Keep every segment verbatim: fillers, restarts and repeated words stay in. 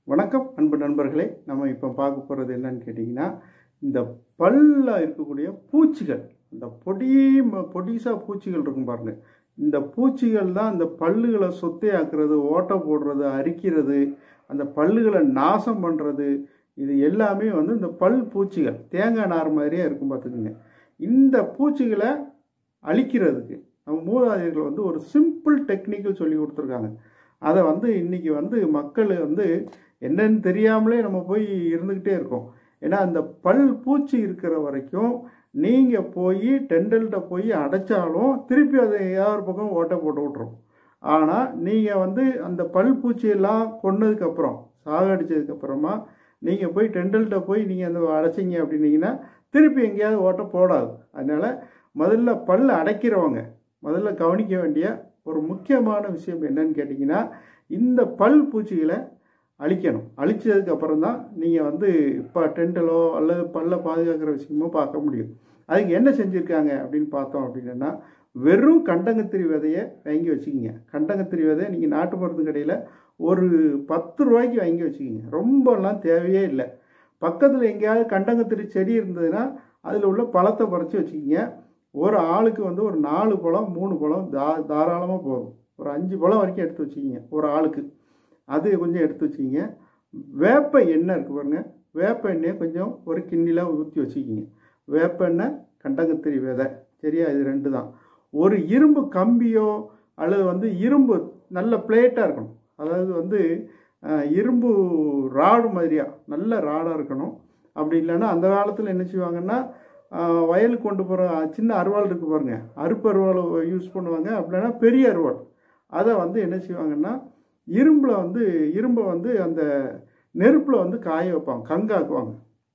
வணக்கம் அன்பு நண்பர்களே. நம்ம இப்போ பார்க்க போகிறது என்னன்னு கேட்டிங்கன்னா, இந்த பல்ல இருக்கக்கூடிய பூச்சிகள், இந்த பொடி பொடிசா பூச்சிகள் இருக்கும் பாருங்க. இந்த பூச்சிகள் தான் இந்த பல்லுகளை சொத்தையாக்குறது, ஓட்டை போடுறது, அரிக்கிறது, அந்த பல்லுகளை நாசம் பண்ணுறது. இது எல்லாமே வந்து இந்த பல் பூச்சிகள் தேங்காய் நார் மாதிரியே இருக்கும் பார்த்துக்குங்க. இந்த பூச்சிகளை அழிக்கிறதுக்கு நம்ம மூதாதையர்கள் வந்து ஒரு சிம்பிள் டெக்னிக்கல் சொல்லி கொடுத்துருக்காங்க. அதை வந்து இன்றைக்கி வந்து மக்கள் வந்து என்னன்னு தெரியாமலே நம்ம போய் இருந்துக்கிட்டே இருக்கோம். ஏன்னா அந்த பல் பூச்சி இருக்கிற வரைக்கும் நீங்கள் போய் டெண்டல்கிட்ட போய் அடைச்சாலும் திருப்பி அதை ஏதாவது பக்கம் ஓட்டை போட்டு விட்ரும். ஆனால் நீங்கள் வந்து அந்த பல் பூச்சியெல்லாம் கொன்னதுக்கப்புறம், சாகடிச்சதுக்கப்புறமா நீங்கள் போய் டெண்டல்கிட்ட போய் நீங்கள் அந்த அடைச்சிங்க அப்படின்னீங்கன்னா திருப்பி எங்கேயாவது ஓட்டை போடாது. அதனால் முதல்ல பல் அடைக்கிறவங்க முதல்ல கவனிக்க வேண்டிய ஒரு முக்கியமான விஷயம் என்னன்னு கேட்டிங்கன்னா, இந்த பல் பூச்சிகளை அழிக்கணும். அழிச்சதுக்கப்புறம் தான் நீங்கள் வந்து இப்போ டெண்டலோ அல்லது பல்ல பாதுகாக்கிற விஷயமோ பார்க்க முடியும். அதுக்கு என்ன செஞ்சுருக்காங்க அப்படின்னு பார்த்தோம் அப்படின்னா, வெறும் கண்டங்கத்திரி விதையை வாங்கி வச்சுக்கிங்க. கண்டங்கத்திரி விதை நீங்கள் நாட்டு மருந்து கடையில் ஒரு பத்து ரூபாய்க்கு வாங்கி வச்சுக்கிங்க. ரொம்பலாம் தேவையே இல்லை. பக்கத்தில் எங்கேயாவது கண்டங்கத்திரி செடி இருந்ததுன்னா அதில் உள்ள பழத்தை பறித்து வச்சுக்கிங்க. ஒரு ஆளுக்கு வந்து ஒரு நாலு பழம் மூணு பழம் தா தாராளமாக போதும். ஒரு அஞ்சு பழம் வரைக்கும் எடுத்து வச்சுக்கிங்க ஒரு ஆளுக்கு. அது கொஞ்சம் எடுத்து வச்சுக்கிங்க. வேப்ப எண்ணெய் இருக்குது பாருங்கள். வேப்ப எண்ணெயை கொஞ்சம் ஒரு கிண்ணியில் ஊற்றி வச்சுக்கிங்க. வேப்ப எண்ணெய், கண்டங்கத்திரி விதை, சரியா? இது ரெண்டு தான். ஒரு இரும்பு கம்பியோ அல்லது வந்து இரும்பு நல்ல பிளேட்டாக இருக்கணும். அதாவது வந்து இரும்பு ராடு மாதிரியா நல்ல ராடாக இருக்கணும். அப்படி இல்லைன்னா அந்த காலத்தில் என்ன செய்வாங்கன்னா, வயலுக்கு கொண்டு போகிற சின்ன அருவாள் இருக்குது பாருங்கள், அறுப்பு அருவாள் யூஸ் பண்ணுவாங்க. அப்படின்னா பெரிய அருவாள் அதை வந்து என்ன செய்வாங்கன்னா, இரும்பில் வந்து இரும்பை வந்து அந்த நெருப்பில் வந்து காய வைப்பாங்க, கங்காக்குவாங்க.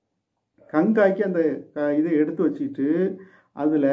கங்காக்கி அந்த க இதை எடுத்து வச்சுக்கிட்டு அதில்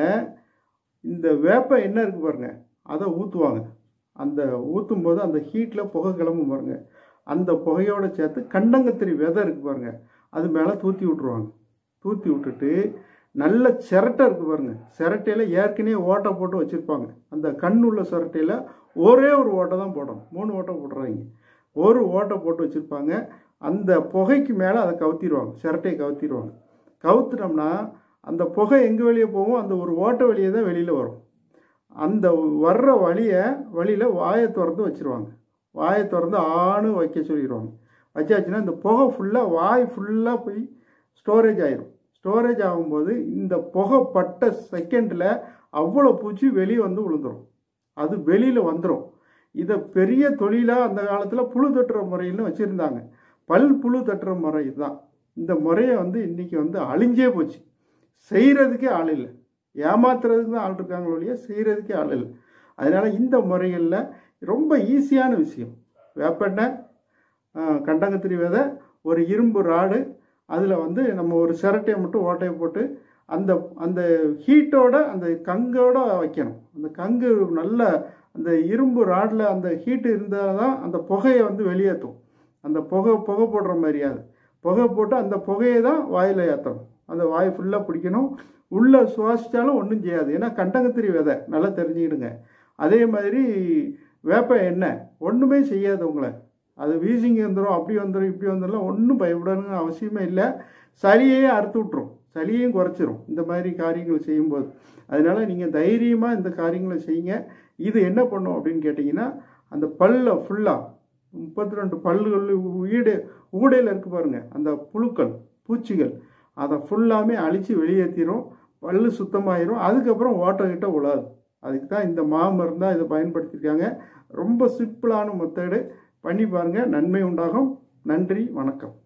இந்த வேப்ப எண்ணெய் இருக்குது பாருங்கள், அதை ஊற்றுவாங்க. அந்த ஊற்றும் போது அந்த ஹீட்டில் புகை கிளம்பும் பாருங்கள். அந்த புகையோடு சேர்த்து கண்டங்கத்திரி விதை இருக்குது பாருங்கள், அது மேலே தூற்றி விட்ருவாங்க. தூற்றி விட்டுட்டு நல்ல சிரட்டை இருக்குது பாருங்கள். சிரட்டையில் ஏற்கனவே ஓட்டை போட்டு வச்சுருப்பாங்க. அந்த கண் உள்ள சிரட்டையில் ஒரே ஒரு ஓட்டை தான் போடணும், மூணு ஓட்டை போட்டுறாங்க. ஒரு ஓட்டை போட்டு வச்சுருப்பாங்க. அந்த புகைக்கு மேலே அதை கவுத்திடுவாங்க, சிரட்டையை கவுத்திடுவாங்க. கவுத்துட்டோம்னா அந்த புகை எங்கே வெளியே போகும், அந்த ஒரு ஓட்டை வழியே தான் வெளியில் வரும். அந்த வர்ற வழியை வழியில் வாயை திறந்து வச்சுருவாங்க. வாயை திறந்து ஆணு வைக்க சொல்லிடுவாங்க. வச்சாச்சுன்னா இந்த புகை ஃபுல்லாக வாய் ஃபுல்லாக போய் ஸ்டோரேஜ் ஆயிரும். ஸ்டோரேஜ் ஆகும்போது இந்த புகை பட்ட செகண்டில் அவ்வளோ பூச்சி வெளியே வந்து விழுந்துடும். அது வெளியில் வந்துடும். இதை பெரிய தொழிலாக அந்த காலத்தில் புழு தட்டுற முறைன்னு வச்சுருந்தாங்க. பல் புழு தட்டுற முறை தான். இந்த முறையை வந்து இன்றைக்கி வந்து அழிஞ்சே போச்சு. செய்கிறதுக்கே ஆள் இல்லை. ஏமாத்துறதுக்கு தான் ஆள் இருக்காங்களோ இல்லையா, செய்கிறதுக்கே ஆள் இல்லை. அதனால் இந்த முறைகளில் ரொம்ப ஈஸியான விஷயம். வேப்பெண்ணெய், கண்டங்கத்திரி விதை, ஒரு இரும்பு ராடு, அதில் வந்து நம்ம ஒரு சிரட்டையை மட்டும் ஓட்டையை போட்டு அந்த அந்த ஹீட்டோட அந்த கங்கோட வைக்கணும். அந்த கங்கு நல்ல அந்த இரும்பு ராடில் அந்த ஹீட்டு இருந்தால் தான் அந்த புகையை வந்து வெளியேற்றும். அந்த புகை புகை போடுற மாதிரியாது புகை போட்டு அந்த புகையை தான் வாயில் ஏற்றணும். அந்த வாய் ஃபுல்லாக பிடிக்கணும். உள்ளே சுவாசித்தாலும் ஒன்றும் செய்யாது. ஏன்னா கண்டங்கத்திரி விதை நல்லா தெரிஞ்சுக்கிடுங்க. அதே மாதிரி வேப்ப எண்ணெய் ஒன்றுமே செய்யாது உங்களை. அது வீசிங்க வந்துடும், அப்படி வந்துடும், இப்படி வந்துடலாம். ஒன்றும் பயப்படணும்னு அவசியமே இல்லை. சளியே அறுத்து விட்ரும், சளியையும் குறைச்சிரும் இந்த மாதிரி காரியங்கள் செய்யும்போது. அதனால் நீங்கள் தைரியமாக இந்த காரியங்களை செய்யுங்க. இது என்ன பண்ணும் அப்படின்னு கேட்டிங்கன்னா, அந்த பல்ல ஃபுல்லாக முப்பத்தி ரெண்டு பல்லுகள் வீடு ஊடையில் இருக்குது பாருங்கள், அந்த புழுக்கள் பூச்சிகள் அதை ஃபுல்லாமே அழித்து வெளியேற்றிடும். பல்லு சுத்தமாயிரும். அதுக்கப்புறம் ஓட்டை கிட்ட விழாது. அதுக்கு தான் இந்த மாமருந்தாக இதை பயன்படுத்தியிருக்காங்க. ரொம்ப சிம்பிளான மெத்தடு. பண்ணி பாருங்கள், நன்மை உண்டாகும். நன்றி, வணக்கம்.